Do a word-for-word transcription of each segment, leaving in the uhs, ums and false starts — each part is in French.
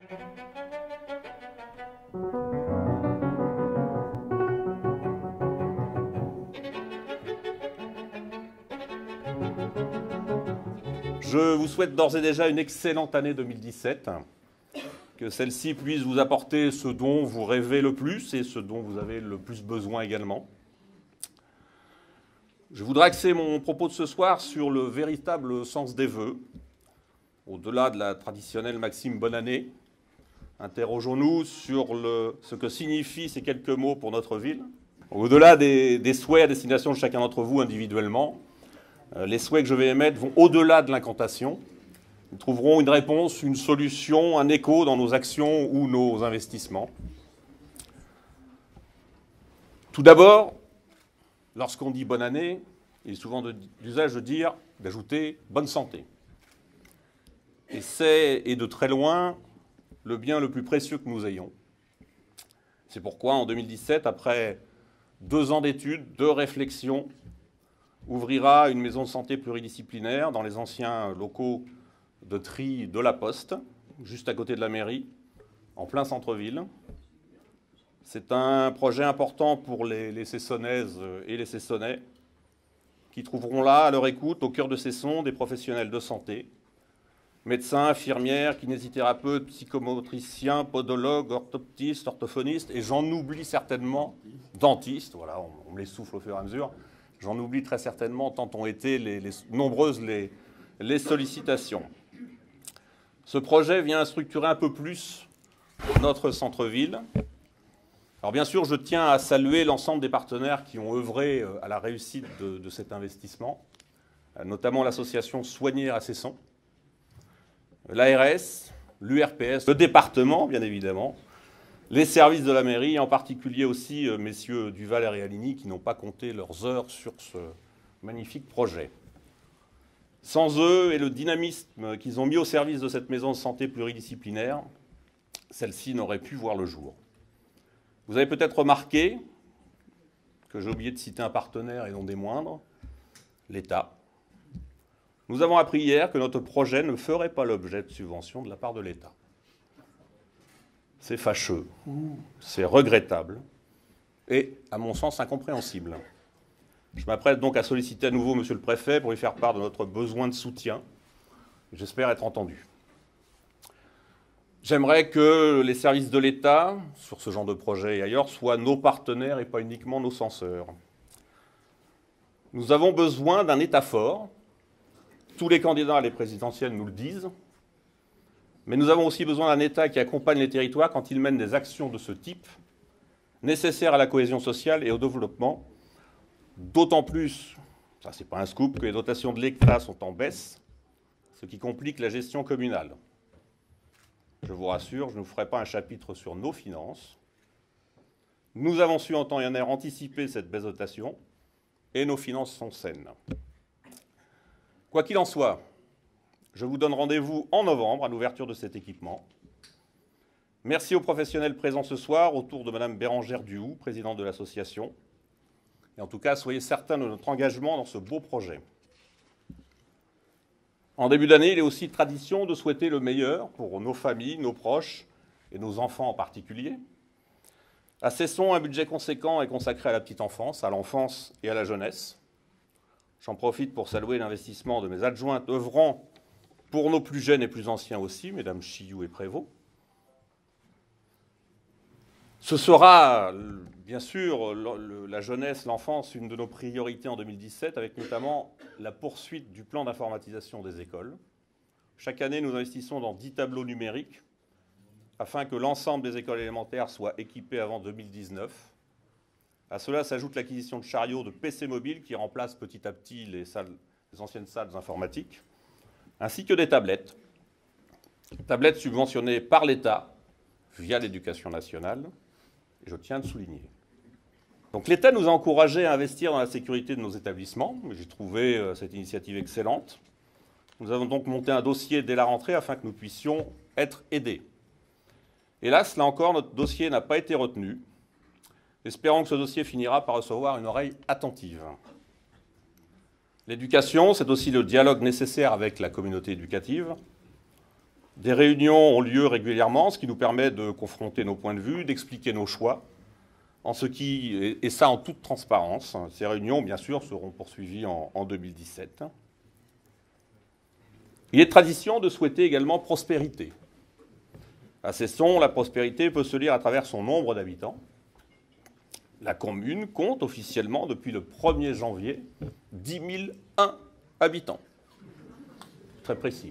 Je vous souhaite d'ores et déjà une excellente année deux mille dix-sept, que celle-ci puisse vous apporter ce dont vous rêvez le plus et ce dont vous avez le plus besoin également. Je voudrais axer mon propos de ce soir sur le véritable sens des vœux, au-delà de la traditionnelle maxime « Bonne année ». Interrogeons-nous sur le, ce que signifient ces quelques mots pour notre ville. Au-delà des, des souhaits à destination de chacun d'entre vous individuellement, euh, les souhaits que je vais émettre vont au-delà de l'incantation. Nous trouverons une réponse, une solution, un écho dans nos actions ou nos investissements. Tout d'abord, lorsqu'on dit bonne année, il est souvent d'usage de dire, d'ajouter bonne santé. Et c'est, et de très loin, le bien le plus précieux que nous ayons. C'est pourquoi, en deux mille dix-sept, après deux ans d'études, de réflexions, ouvrira une maison de santé pluridisciplinaire dans les anciens locaux de tri de la Poste, juste à côté de la mairie, en plein centre-ville. C'est un projet important pour les, les Cessonnaises et les Cessonnais, qui trouveront là, à leur écoute, au cœur de Cesson, des professionnels de santé, médecins, infirmières, kinésithérapeutes, psychomotriciens, podologues, orthoptistes, orthophonistes, et j'en oublie certainement, dentistes, voilà, on, on me les souffle au fur et à mesure, j'en oublie très certainement, tant ont été les, les, nombreuses les, les sollicitations. Ce projet vient structurer un peu plus notre centre-ville. Alors bien sûr, je tiens à saluer l'ensemble des partenaires qui ont œuvré à la réussite de, de cet investissement, notamment l'association Soigner à Cesson, l'A R S, l'U R P S, le département, bien évidemment, les services de la mairie, et en particulier aussi euh, messieurs Duval et Realini, qui n'ont pas compté leurs heures sur ce magnifique projet. Sans eux et le dynamisme qu'ils ont mis au service de cette maison de santé pluridisciplinaire, celle-ci n'aurait pu voir le jour. Vous avez peut-être remarqué que j'ai oublié de citer un partenaire et non des moindres, l'État. Nous avons appris hier que notre projet ne ferait pas l'objet de subventions de la part de l'État. C'est fâcheux, c'est regrettable et, à mon sens, incompréhensible. Je m'apprête donc à solliciter à nouveau Monsieur le Préfet pour lui faire part de notre besoin de soutien. J'espère être entendu. J'aimerais que les services de l'État, sur ce genre de projet et ailleurs, soient nos partenaires et pas uniquement nos censeurs. Nous avons besoin d'un État fort. Tous les candidats à les présidentielles nous le disent. Mais nous avons aussi besoin d'un État qui accompagne les territoires quand ils mènent des actions de ce type, nécessaires à la cohésion sociale et au développement. D'autant plus, ça c'est pas un scoop, que les dotations de l'État sont en baisse, ce qui complique la gestion communale. Je vous rassure, je ne vous ferai pas un chapitre sur nos finances. Nous avons su en temps et en heure anticiper cette baisse de dotation et nos finances sont saines. Quoi qu'il en soit, je vous donne rendez-vous en novembre à l'ouverture de cet équipement. Merci aux professionnels présents ce soir autour de Madame Bérangère Duhoux, présidente de l'association. Et en tout cas, soyez certains de notre engagement dans ce beau projet. En début d'année, il est aussi tradition de souhaiter le meilleur pour nos familles, nos proches et nos enfants en particulier. À Cesson, un budget conséquent est consacré à la petite enfance, à l'enfance et à la jeunesse. J'en profite pour saluer l'investissement de mes adjointes œuvrant pour nos plus jeunes et plus anciens aussi, mesdames Chillou et Prévost. Ce sera, bien sûr, la jeunesse, l'enfance, une de nos priorités en deux mille dix-sept, avec notamment la poursuite du plan d'informatisation des écoles. Chaque année, nous investissons dans dix tableaux numériques afin que l'ensemble des écoles élémentaires soient équipées avant deux mille dix-neuf. À cela s'ajoute l'acquisition de chariots de P C mobiles qui remplacent petit à petit les, salles, les anciennes salles informatiques, ainsi que des tablettes. Tablettes subventionnées par l'État via l'éducation nationale, et je tiens à le souligner. Donc l'État nous a encouragés à investir dans la sécurité de nos établissements. J'ai trouvé euh, cette initiative excellente. Nous avons donc monté un dossier dès la rentrée afin que nous puissions être aidés. Hélas, là encore, notre dossier n'a pas été retenu. Espérons que ce dossier finira par recevoir une oreille attentive. L'éducation, c'est aussi le dialogue nécessaire avec la communauté éducative. Des réunions ont lieu régulièrement, ce qui nous permet de confronter nos points de vue, d'expliquer nos choix, en ce qui, et ça en toute transparence. Ces réunions, bien sûr, seront poursuivies en, en deux mille dix-sept. Il est de tradition de souhaiter également prospérité. À Cesson, la prospérité peut se lire à travers son nombre d'habitants. La commune compte officiellement, depuis le premier janvier, dix mille un habitants. Très précis.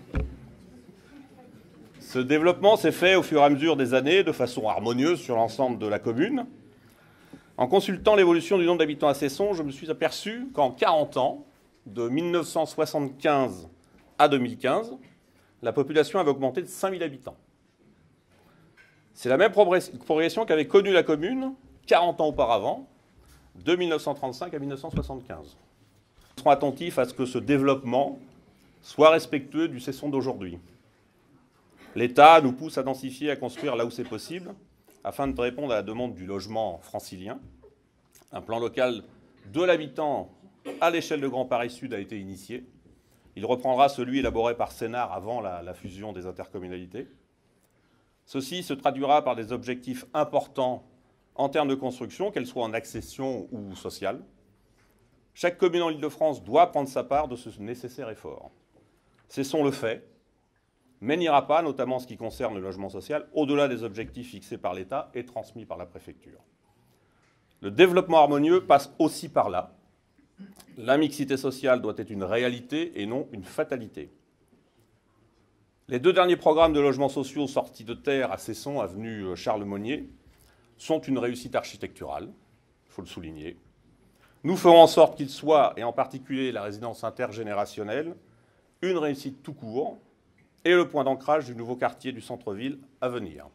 Ce développement s'est fait au fur et à mesure des années de façon harmonieuse sur l'ensemble de la commune. En consultant l'évolution du nombre d'habitants à Cesson, je me suis aperçu qu'en quarante ans, de mille neuf cent soixante-quinze à deux mille quinze, la population avait augmenté de cinq mille habitants. C'est la même progression qu'avait connue la commune quarante ans auparavant, de mille neuf cent trente-cinq à mille neuf cent soixante-quinze. Nous serons attentifs à ce que ce développement soit respectueux du Cesson d'aujourd'hui. L'État nous pousse à densifier, à construire là où c'est possible, afin de répondre à la demande du logement francilien. Un plan local de l'habitant à l'échelle de Grand Paris Sud a été initié. Il reprendra celui élaboré par Sénart avant la, la fusion des intercommunalités. Ceci se traduira par des objectifs importants en termes de construction, qu'elles soient en accession ou sociale. Chaque commune en Île-de-France doit prendre sa part de ce nécessaire effort. Cesson le fait, mais n'ira pas, notamment en ce qui concerne le logement social, au-delà des objectifs fixés par l'État et transmis par la préfecture. Le développement harmonieux passe aussi par là. La mixité sociale doit être une réalité et non une fatalité. Les deux derniers programmes de logements sociaux sortis de terre à Cesson, avenue Charles Monnier, sont une réussite architecturale, il faut le souligner. Nous ferons en sorte qu'ils soient, et en particulier la résidence intergénérationnelle, une réussite tout court, et le point d'ancrage du nouveau quartier du centre-ville à venir.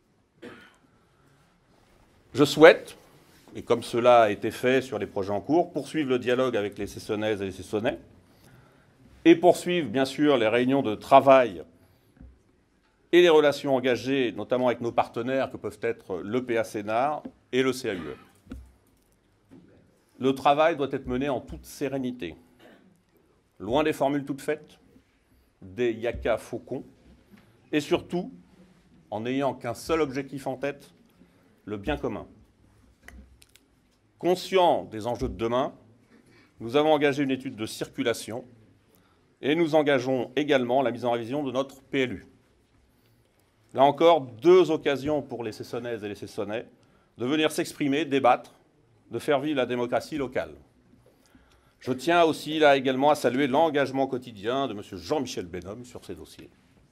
Je souhaite, et comme cela a été fait sur les projets en cours, poursuivre le dialogue avec les Cessonnaises et les Cessonnais, et poursuivre bien sûr les réunions de travail et les relations engagées, notamment avec nos partenaires que peuvent être l'E P A Sénart et le C A U E. Le travail doit être mené en toute sérénité, loin des formules toutes faites, des yaka faucons, et surtout en n'ayant qu'un seul objectif en tête, le bien commun. Conscients des enjeux de demain, nous avons engagé une étude de circulation et nous engageons également la mise en révision de notre P L U. Là encore, deux occasions pour les Cessonnaises et les Cessonnais de venir s'exprimer, débattre, de faire vivre la démocratie locale. Je tiens aussi là également à saluer l'engagement quotidien de M. Jean-Michel Benhomme sur ces dossiers.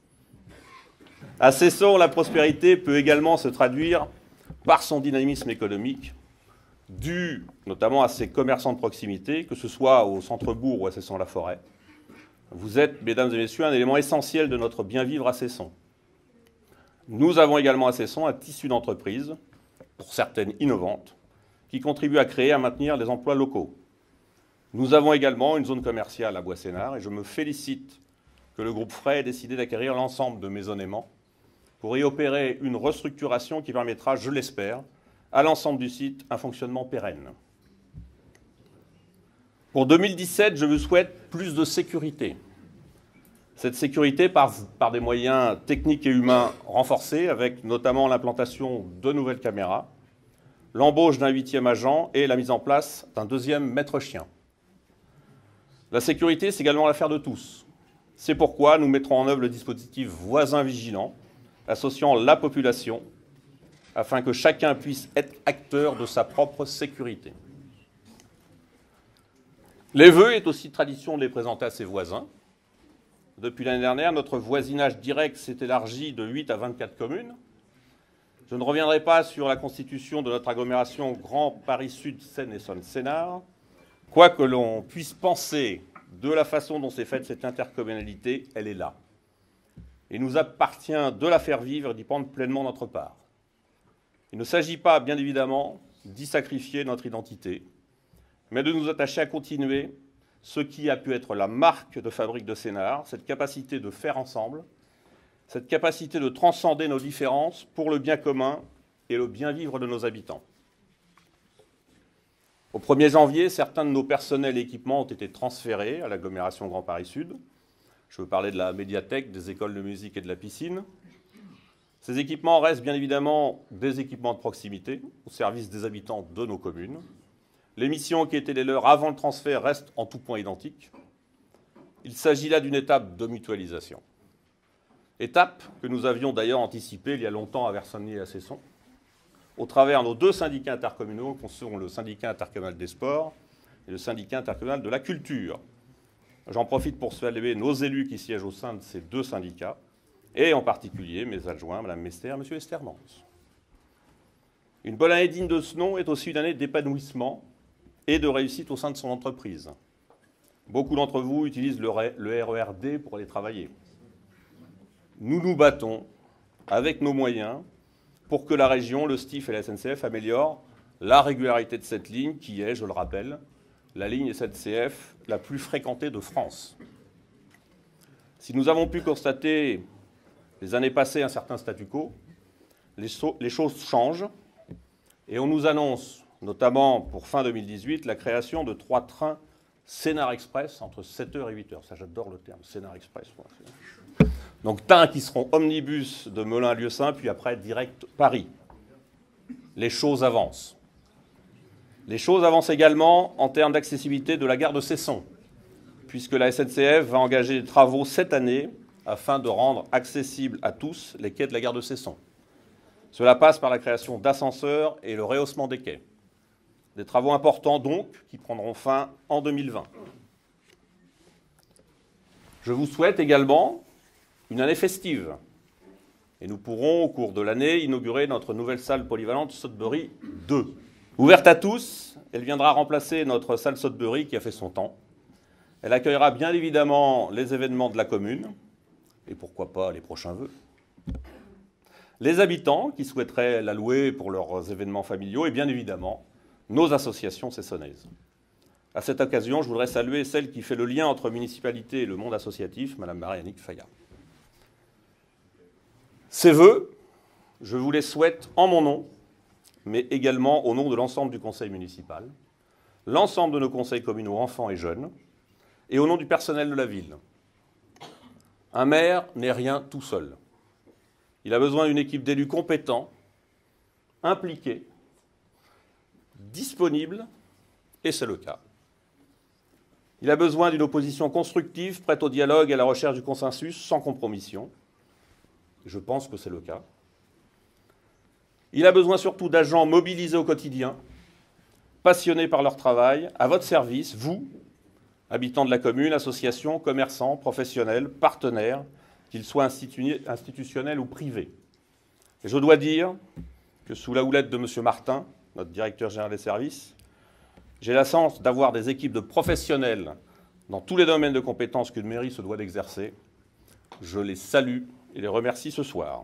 À Cesson, la prospérité peut également se traduire par son dynamisme économique, dû notamment à ses commerçants de proximité, que ce soit au centre-bourg ou à Cesson-la-Forêt. Vous êtes, mesdames et messieurs, un élément essentiel de notre bien-vivre à Cesson. Nous avons également à Cesson un tissu d'entreprises, pour certaines innovantes, qui contribuent à créer et à maintenir les emplois locaux. Nous avons également une zone commerciale à Bois-Sénart et je me félicite que le groupe Frey ait décidé d'acquérir l'ensemble de Maisonnement pour y opérer une restructuration qui permettra, je l'espère, à l'ensemble du site un fonctionnement pérenne. Pour deux mille dix-sept, je vous souhaite plus de sécurité. Cette sécurité par, par des moyens techniques et humains renforcés, avec notamment l'implantation de nouvelles caméras, l'embauche d'un huitième agent et la mise en place d'un deuxième maître-chien. La sécurité, c'est également l'affaire de tous. C'est pourquoi nous mettrons en œuvre le dispositif Voisins Vigilants, associant la population, afin que chacun puisse être acteur de sa propre sécurité. Les vœux est aussi tradition de les présenter à ses voisins. Depuis l'année dernière, notre voisinage direct s'est élargi de huit à vingt-quatre communes. Je ne reviendrai pas sur la constitution de notre agglomération Grand Paris Sud Seine-Essonne-Sénart, quoi que l'on puisse penser de la façon dont s'est faite cette intercommunalité, elle est là. Il nous appartient de la faire vivre et d'y prendre pleinement notre part. Il ne s'agit pas, bien évidemment, d'y sacrifier notre identité, mais de nous attacher à continuer ce qui a pu être la marque de fabrique de Sénart, cette capacité de faire ensemble, cette capacité de transcender nos différences pour le bien commun et le bien vivre de nos habitants. Au premier janvier, certains de nos personnels et équipements ont été transférés à l'agglomération Grand Paris Sud. Je veux parler de la médiathèque, des écoles de musique et de la piscine. Ces équipements restent bien évidemment des équipements de proximité au service des habitants de nos communes. Les missions qui étaient les leurs avant le transfert restent en tout point identiques. Il s'agit là d'une étape de mutualisation. Étape que nous avions d'ailleurs anticipée il y a longtemps à Versonnier et à Cesson, au travers de nos deux syndicats intercommunaux, qui sont le syndicat intercommunal des sports et le syndicat intercommunal de la culture. J'en profite pour saluer nos élus qui siègent au sein de ces deux syndicats, et en particulier mes adjoints, Mme Mester et M. Estermans. Une bonne année digne de ce nom est aussi une année d'épanouissement et de réussite au sein de son entreprise. Beaucoup d'entre vous utilisent le R E R D pour aller travailler. Nous nous battons avec nos moyens pour que la région, le S T I F et la S N C F améliorent la régularité de cette ligne qui est, je le rappelle, la ligne S N C F la plus fréquentée de France. Si nous avons pu constater les années passées un certain statu quo, les, so les choses changent et on nous annonce, notamment pour fin deux mille dix-huit, la création de trois trains Sénart Express entre sept heures et huit heures. Ça, j'adore le terme, Sénart Express. Donc, trains qui seront omnibus de Melun à Lieusaint, puis après direct Paris. Les choses avancent. Les choses avancent également en termes d'accessibilité de la gare de Cesson, puisque la S N C F va engager des travaux cette année afin de rendre accessibles à tous les quais de la gare de Cesson. Cela passe par la création d'ascenseurs et le rehaussement des quais. Des travaux importants donc, qui prendront fin en deux mille vingt. Je vous souhaite également une année festive. Et nous pourrons, au cours de l'année, inaugurer notre nouvelle salle polyvalente Sudbury deux. Ouverte à tous, elle viendra remplacer notre salle Sudbury qui a fait son temps. Elle accueillera bien évidemment les événements de la commune, et pourquoi pas les prochains vœux. Les habitants qui souhaiteraient la louer pour leurs événements familiaux, et bien évidemment nos associations cessonnaises. À cette occasion, je voudrais saluer celle qui fait le lien entre municipalité et le monde associatif, Mme Marie-Annick Fayard. Ces vœux, je vous les souhaite en mon nom, mais également au nom de l'ensemble du conseil municipal, l'ensemble de nos conseils communaux enfants et jeunes, et au nom du personnel de la ville. Un maire n'est rien tout seul. Il a besoin d'une équipe d'élus compétents, impliqués, disponibles, et c'est le cas. Il a besoin d'une opposition constructive, prête au dialogue et à la recherche du consensus, sans compromission. Je pense que c'est le cas. Il a besoin surtout d'agents mobilisés au quotidien, passionnés par leur travail, à votre service, vous, habitants de la commune, associations, commerçants, professionnels, partenaires, qu'ils soient institu- institutionnels ou privés. Et je dois dire que sous la houlette de M. Martin, notre directeur général des services, j'ai la chance d'avoir des équipes de professionnels dans tous les domaines de compétences qu'une mairie se doit d'exercer. Je les salue et les remercie ce soir.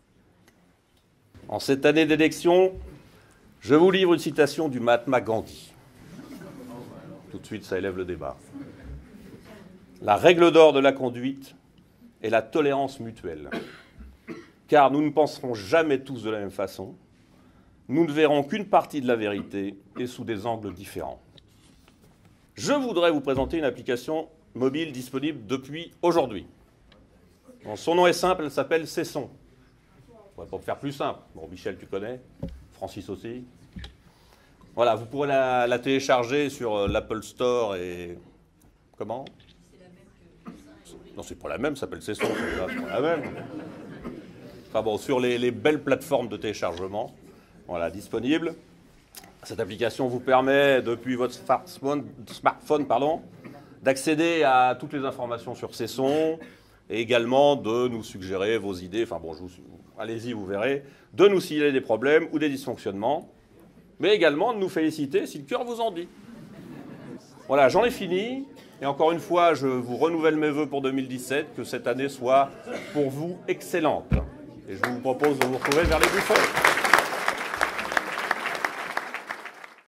En cette année d'élection, je vous livre une citation du Mahatma Gandhi. Tout de suite, ça élève le débat. La règle d'or de la conduite est la tolérance mutuelle. Car nous ne penserons jamais tous de la même façon. Nous ne verrons qu'une partie de la vérité et sous des angles différents. Je voudrais vous présenter une application mobile disponible depuis aujourd'hui. Son nom est simple, elle s'appelle Cesson. On va pas faire plus simple. Bon, Michel, tu connais, Francis aussi. Voilà, vous pourrez la, la télécharger sur l'Apple Store et... Comment ? C'est la même que... Non, c'est pas la même, ça s'appelle Cesson, c'est pas la même. Enfin bon, sur les, les belles plateformes de téléchargement. Voilà, disponible. Cette application vous permet, depuis votre smartphone, smartphone pardon, d'accéder à toutes les informations sur Cesson et également de nous suggérer vos idées. Enfin bon, je vous, allez-y, vous verrez. De nous signaler des problèmes ou des dysfonctionnements, mais également de nous féliciter si le cœur vous en dit. Voilà, j'en ai fini. Et encore une fois, je vous renouvelle mes vœux pour deux mille dix-sept, que cette année soit pour vous excellente. Et je vous propose de vous retrouver vers les bouffons.